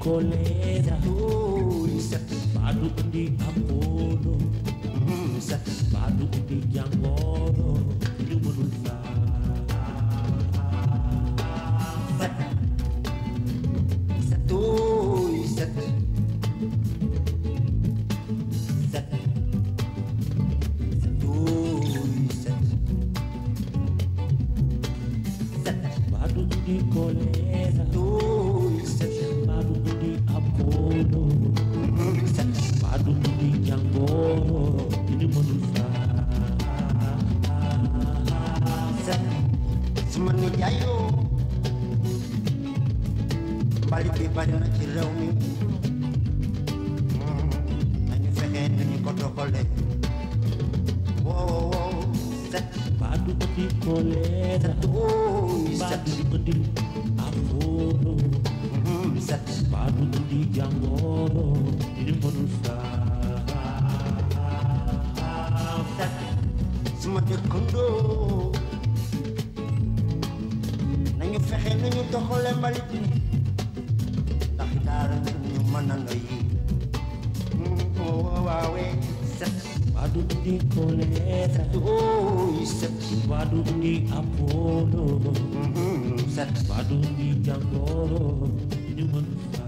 kolera, badu di Apollo, badu di Jangoro, ini menurut di kolera, badu di Apollo, badu di Jangoro, ini manusia. Semani jayo, balik di badan ci réew mi, nañu fexe nañu ko doxale. Wow, badu di kolera, badu di Apollo, badu di Jangoro, ini manusia. Sama dëkkandoo nañu fexe nañu doxale mbalit mi ndax daara ñu mën a noyyi. Waawee badu di kolera, badu di Apollo, badu di Jangoro, ini manusia.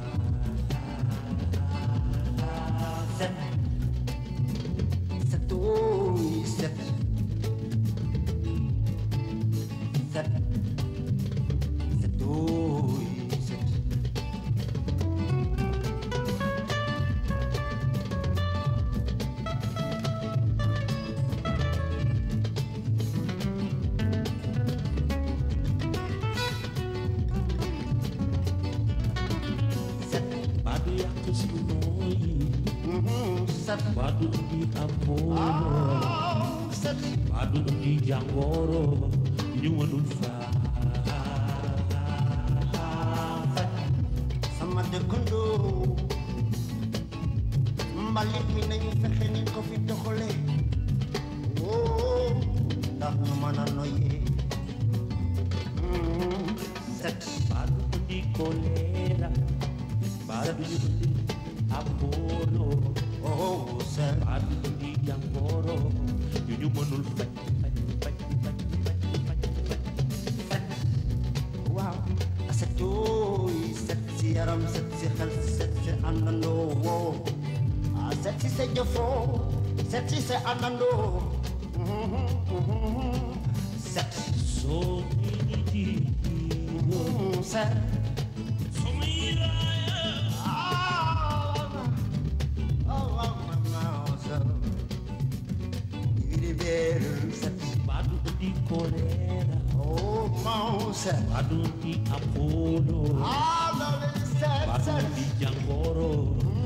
Badu yang kesunoi, badu di Apollo, badu di Jangoro, ini manusia. Sama dëkkandoo mbalit mi nañu fexe ni ko fi doxale ndax ñu mën a noyyi. Badu di kolera, badu di Apollo, badu di Jangoro, ini manusia. Wow, set si yaram set si xel set si àndandoo set si sa jëfoo set si sa àndandoo set So many set badu di kolera, badu di Apollo, badu di Jangoro.